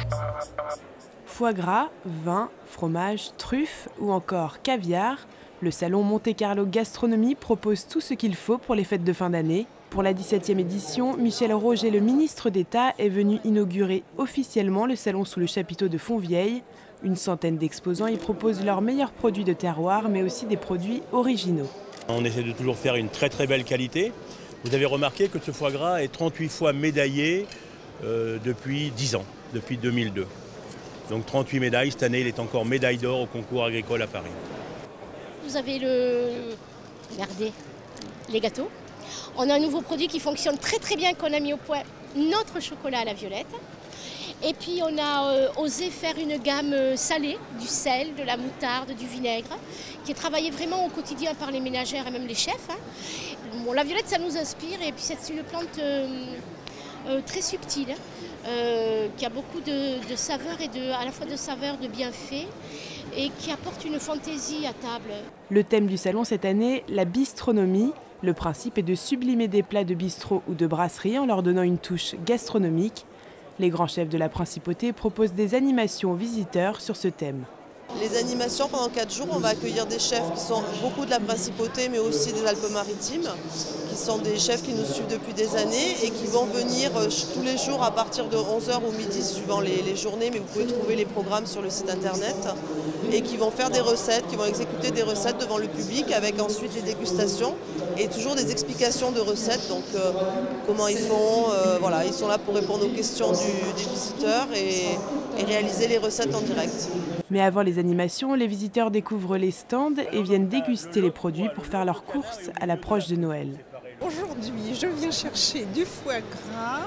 Foie gras, vin, fromage, truffes ou encore caviar, le salon Monte Carlo Gastronomie propose tout ce qu'il faut pour les fêtes de fin d'année. Pour la 17e édition, Michel Roger, le ministre d'État, est venu inaugurer officiellement le salon sous le chapiteau de Fontvieille. Une centaine d'exposants y proposent leurs meilleurs produits de terroir, mais aussi des produits originaux. On essaie de toujours faire une très belle qualité. Vous avez remarqué que ce foie gras est 38 fois médaillé depuis 10 ans, depuis 2002. Donc 38 médailles, cette année il est encore médaille d'or au concours agricole à Paris. Vous avez regardez, les gâteaux. On a un nouveau produit qui fonctionne très bien qu'on a mis au point, notre chocolat à la violette. Et puis on a osé faire une gamme salée, du sel, de la moutarde, du vinaigre, qui est travaillée vraiment au quotidien par les ménagères et même les chefs. Bon, la violette ça nous inspire et puis c'est une plante très subtile, qui a beaucoup de saveurs et à la fois de saveurs, de bienfaits et qui apporte une fantaisie à table. Le thème du salon cette année, la bistronomie. Le principe est de sublimer des plats de bistrot ou de brasserie en leur donnant une touche gastronomique. Les grands chefs de la principauté proposent des animations aux visiteurs sur ce thème. Les animations, pendant 4 jours, on va accueillir des chefs qui sont beaucoup de la principauté, mais aussi des Alpes-Maritimes, qui sont des chefs qui nous suivent depuis des années et qui vont venir tous les jours à partir de 11h ou midi, suivant les journées, mais vous pouvez trouver les programmes sur le site internet, et qui vont faire des recettes, qui vont exécuter des recettes devant le public, avec ensuite des dégustations et toujours des explications de recettes, donc comment ils font, voilà, ils sont là pour répondre aux questions des visiteurs et réaliser les recettes en direct. Mais avant les animations, les visiteurs découvrent les stands et viennent déguster les produits pour faire leurs courses à l'approche de Noël. Aujourd'hui, je viens chercher du foie gras,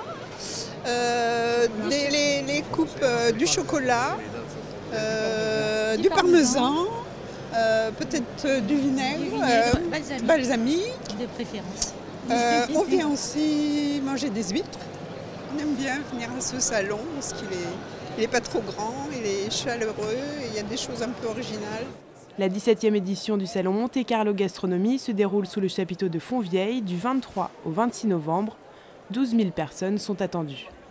les coupes du chocolat, du parmesan, peut-être du vinaigre, balsamique. De préférence. On vient aussi manger des huîtres. On aime bien venir à ce salon parce qu'il n'est pas trop grand, il est chaleureux et il y a des choses un peu originales. La 17e édition du salon Monte Carlo Gastronomie se déroule sous le chapiteau de Fontvieille du 23 au 26 novembre. 12 000 personnes sont attendues.